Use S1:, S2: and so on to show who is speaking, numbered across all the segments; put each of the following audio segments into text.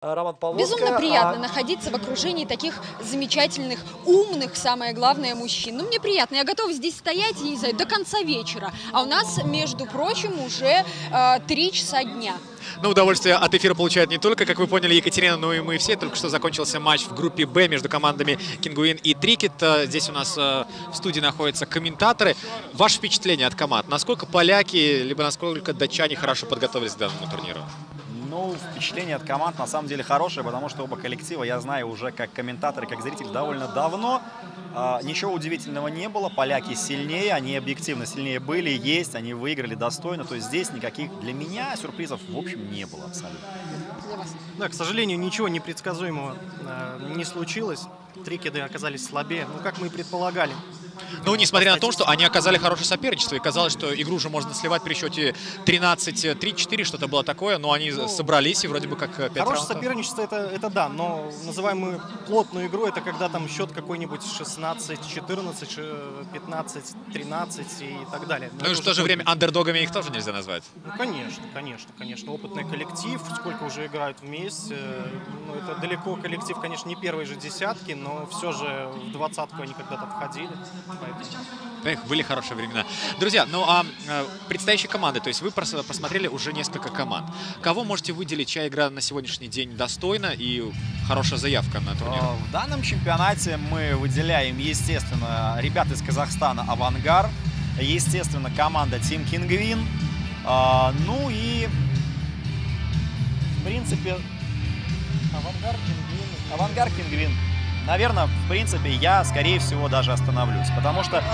S1: Роман Павловская.
S2: Безумно приятно находиться в окружении таких замечательных, умных, самое главное, мужчин. Ну, мне приятно. Я готова здесь стоять, я не знаю, до конца вечера. А у нас, между прочим, уже 3 часа дня.
S3: Ну, удовольствие от эфира получают не только, как вы поняли, Екатерина, но и мы все. Только что закончился матч в группе «Б» между командами Кингуин и Трикет. Здесь у нас в студии находятся комментаторы. Ваше впечатление от команд? Насколько поляки, либо насколько датчане хорошо подготовились к данному турниру?
S4: Ну, впечатление от команд на самом деле хорошее, потому что оба коллектива я знаю уже как комментатор и как зритель довольно давно. Ничего удивительного не было. Поляки сильнее, они объективно сильнее были, есть, они выиграли достойно. То есть здесь никаких для меня сюрпризов в общем не было абсолютно.
S5: Да, к сожалению, ничего непредсказуемого не случилось. Трикеды оказались слабее, ну, как мы и предполагали.
S3: Ну, несмотря на то, что они оказали хорошее соперничество, и казалось, что игру уже можно сливать при счете 13-3-4, что-то было такое, но они собрались и вроде бы как 5
S5: Хорошее
S3: раундов.
S5: соперничество это да, но называемую плотную игру это когда там счет какой-нибудь 16-14, 15-13 и так далее.
S3: Ну и в то же время андердогами их тоже нельзя назвать.
S5: Ну, конечно. Опытный коллектив, сколько уже играют вместе. Ну, это далеко коллектив, конечно, не первой же десятки, но все же в двадцатку они когда-то входили.
S3: Эх, были хорошие времена. Друзья, ну а предстоящие команды, то есть вы просмотрели уже несколько команд. Кого можете выделить, чья игра на сегодняшний день достойна и хорошая заявка на турнир?
S4: В данном чемпионате мы выделяем, естественно, ребят из Казахстана «Авангар», естественно, команда Team Kinguin, ну и, в принципе, «Авангар Кингвин». Наверное, в принципе, я, скорее всего, даже остановлюсь, потому что...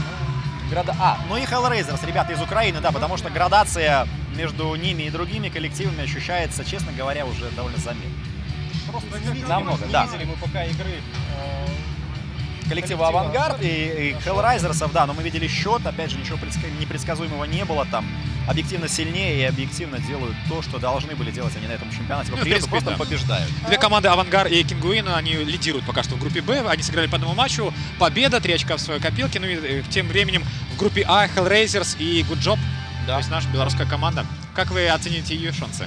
S4: ну и Hellraisers, ребята из Украины, да, потому что градация между ними и другими коллективами ощущается, честно говоря, уже довольно заметно. Намного, да.
S5: Не видели мы пока игры
S4: Коллектива «Авангард» и Hellraisers'ов, да, но мы видели счет, опять же, ничего непредсказуемого не было, там объективно сильнее и объективно делают то, что должны были делать они на этом чемпионате.
S3: Ну,
S4: Приедут, просто побеждают.
S3: Две команды «Авангар» и Кингуин, они лидируют пока что в группе «Б», они сыграли по одному матчу, победа, 3 очка в своей копилке, ну и тем временем в группе А Hellraisers и Good Job,
S4: Да.
S3: то есть наша белорусская команда. Как вы оцените ее шансы?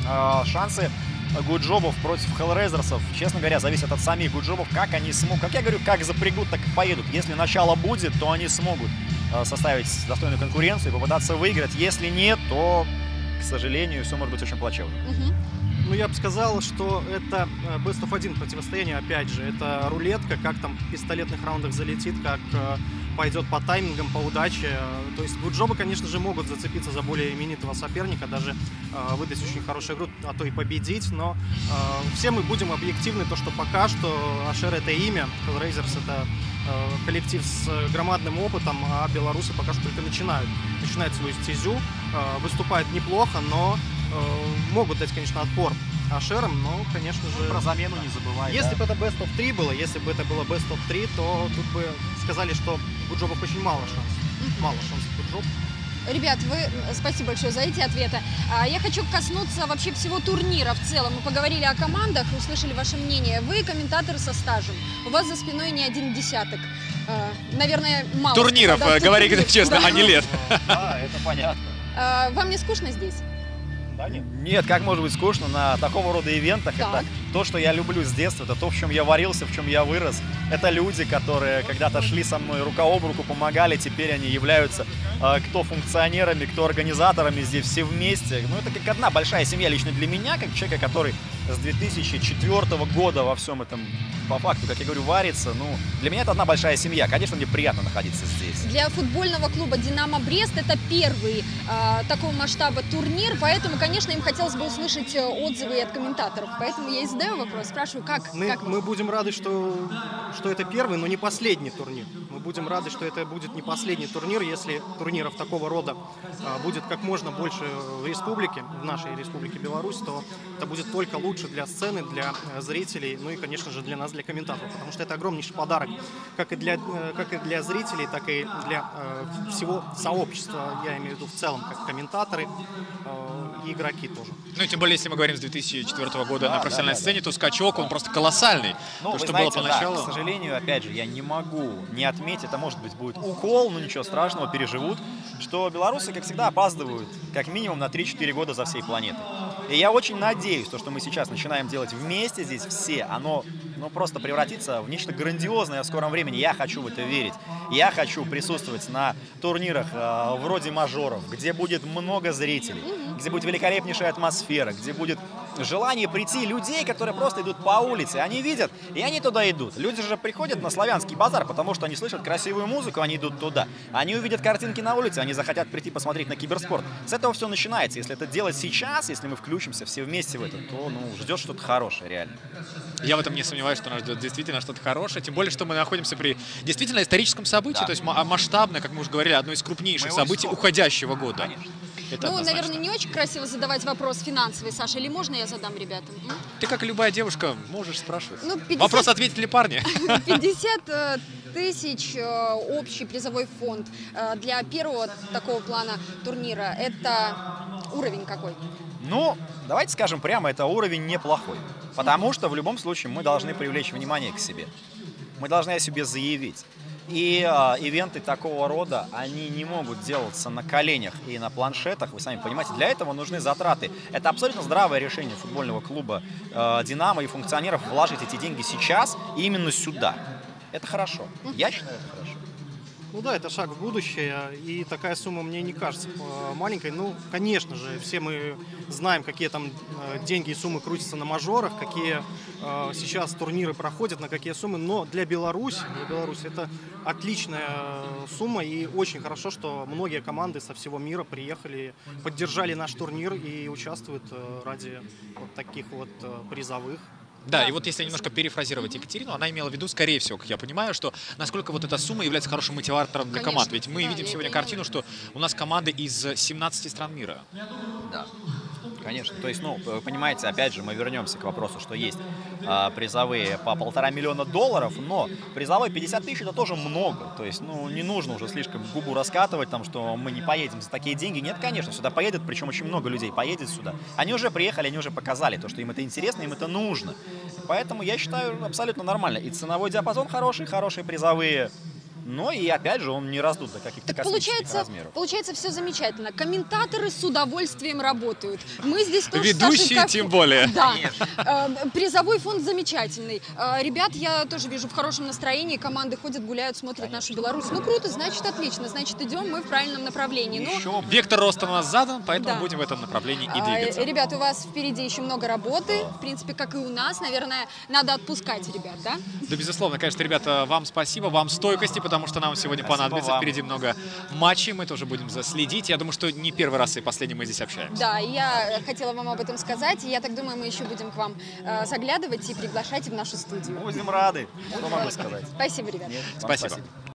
S4: Шансы Гуджобов против Hellraisers'ов, честно говоря, зависят от самих Гуджобов, как они смогут, как я говорю, как запрягут, так и поедут. Если начало будет, то они смогут составить достойную конкуренцию и попытаться выиграть. Если нет, то, к сожалению, все может быть очень плачевно.
S5: Ну, я бы сказал, что это best of 1 противостояние, опять же. Это рулетка, как там в пистолетных раундах залетит, как пойдет по таймингам, по удаче. То есть гуджобы, конечно же, могут зацепиться за более именитого соперника, даже выдать очень хорошую игру, а то и победить. Но все мы будем объективны, то, что пока что Ашер — это имя, Hellraisers — это коллектив с громадным опытом, а белорусы пока что только начинают свою стезю, выступают неплохо, но могут дать, конечно, отпор Ашерам, но, конечно же...
S4: Про замену не забывай.
S5: Если бы это Best of 3 было, если бы это было Best of 3, то тут бы сказали, что Гуджобов очень мало шансов. Мало шансов Гуджоб.
S2: Ребят, спасибо большое за эти ответы. Я хочу коснуться вообще всего турнира в целом. Мы поговорили о командах, услышали ваше мнение. Вы комментаторы со стажем. У вас за спиной не один десяток. Наверное, мало.
S3: Турниров, говорите честно, а не лет.
S4: Да, это понятно.
S2: Вам не скучно здесь?
S5: Да, нет?
S4: Нет, как может быть скучно на такого рода ивентах?
S2: Так.
S4: Это то, что я люблю с детства, это то, в чем я варился, в чем я вырос. Это люди, которые когда-то шли со мной рука об руку, помогали, теперь они являются кто функционерами, кто организаторами здесь все вместе. Ну, это как одна большая семья лично для меня, как человека, который с 2004 года во всем этом, по факту, как я говорю, варится. Ну, для меня это одна большая семья. Конечно, мне приятно находиться здесь.
S2: Для футбольного клуба «Динамо Брест» это первый такого масштаба турнир, поэтому, конечно, им хотелось бы услышать отзывы и от комментаторов. Поэтому я и задаю вопрос, спрашиваю, как
S5: Мы будем рады, что это первый, но не последний турнир. Мы будем рады, что это будет не последний турнир, если турниров такого рода будет как можно больше в республике, в нашей республике Беларусь, то это будет только лучше для сцены, для зрителей, ну и, конечно же, для нас, для комментаторов, потому что это огромнейший подарок как и для зрителей, так и для всего сообщества, я имею в виду в целом, как комментаторы и игроки тоже.
S3: Ну и тем более, если мы говорим с 2004 года на профессиональной сцене, то скачок, он просто колоссальный.
S4: Ну,
S3: То,
S4: вы
S3: что
S4: знаете,
S3: было поначалу.
S4: да, к сожалению, опять же, я не могу не отметить, это, может быть, будет укол, но ничего страшного, переживут, что белорусы, как всегда, опаздывают как минимум на 3-4 года за всей планетой. И я очень надеюсь, то, что мы сейчас начинаем делать вместе здесь все, оно просто превратится в нечто грандиозное в скором времени. Я хочу в это верить. Я хочу присутствовать на турнирах вроде мажоров, где будет много зрителей, где будет великолепнейшая атмосфера, где будет желание прийти людей, которые просто идут по улице. Они видят, и они туда идут. Люди же приходят на Славянский базар, потому что они слышат красивую музыку, они идут туда. Они увидят картинки на улице, они захотят прийти посмотреть на киберспорт. С этого все начинается. Если это делать сейчас, если мы включимся все вместе в это, то ждет что-то хорошее, реально.
S3: Я в этом не сомневаюсь, что нас ждет действительно что-то хорошее. Тем более, что мы находимся при действительно историческом событии,
S4: Да.
S3: то есть масштабное, как мы уже говорили, одно из крупнейших
S4: Мы его
S3: событий
S4: ждем.
S3: уходящего года.
S4: Конечно.
S3: Это
S2: Ну,
S3: однозначно.
S2: наверное, не очень красиво задавать вопрос финансовый, Саша, или можно я задам ребятам?
S3: Ты, как и любая девушка, можешь спрашивать.
S2: Ну, 50
S3: Вопрос, ответят ли парни?
S2: 50 тысяч общий призовой фонд для первого такого плана турнира. Это уровень какой?
S4: Ну, давайте скажем прямо, это уровень неплохой. Потому что в любом случае мы должны привлечь внимание к себе. Мы должны о себе заявить. И ивенты такого рода, они не могут делаться на коленях и на планшетах, вы сами понимаете, для этого нужны затраты. Это абсолютно здравое решение футбольного клуба «Динамо» и функционеров вложить эти деньги сейчас именно сюда. Это хорошо. Я считаю, это хорошо.
S5: Ну да, это шаг в будущее, и такая сумма мне не кажется маленькой. Ну, конечно же, все мы знаем, какие там деньги и суммы крутятся на мажорах, какие сейчас турниры проходят, на какие суммы, но для Беларуси это отличная сумма, и очень хорошо, что многие команды со всего мира приехали, поддержали наш турнир и участвуют ради вот таких вот призовых.
S3: Да, и вот если немножко перефразировать Екатерину, она имела в виду, скорее всего, как я понимаю, что насколько вот эта сумма является хорошим мотиватором для
S2: Конечно,
S3: команд. Ведь мы
S2: да,
S3: видим
S2: я
S3: сегодня
S2: это имела
S3: картину,
S2: в виду.
S3: что у нас команды из 17 стран мира.
S4: Да, конечно. То есть, вы понимаете, опять же, мы вернемся к вопросу, что есть призовые по $1,5 миллиона, но призовой 50 тысяч это тоже много. То есть, не нужно уже слишком губу раскатывать, там, что мы не поедем за такие деньги. Нет, конечно, сюда поедет, причем очень много людей поедет сюда. Они уже приехали, они уже показали то, что им это интересно, им это нужно. Поэтому я считаю абсолютно нормально. И ценовой диапазон хороший, хорошие призовые. Но и опять же он не раздут до каких-то
S2: Так
S4: космических размеров.
S2: получается все замечательно. Комментаторы с удовольствием работают. Мы здесь тоже с
S3: Ведущие
S2: Сашей, как-
S3: тем более.
S2: Да. Призовой фонд замечательный. Ребят я тоже вижу в хорошем настроении. Команды ходят, гуляют, смотрят нашу Беларусь. Ну круто, значит отлично. Значит идем мы в правильном направлении. Ну,
S4: Еще
S3: Вектор роста у нас задан, поэтому
S2: Да.
S3: будем в этом направлении и двигаться.
S2: ребят, у вас впереди еще много работы. В принципе, как и у нас. Наверное, надо отпускать ребят, да?
S3: Да, безусловно, конечно, ребята, вам спасибо, вам стойкости, потому что нам сегодня
S4: Спасибо
S3: понадобится.
S4: вам.
S3: Впереди много матчей, мы тоже будем следить. Я думаю, что не первый раз и последний мы здесь общаемся.
S2: Да, и я хотела вам об этом сказать. И я так думаю, мы еще будем к вам заглядывать и приглашать в нашу студию.
S4: будем рады. Что могу сказать?
S2: Спасибо, ребят.
S4: Нет, вам
S3: Спасибо.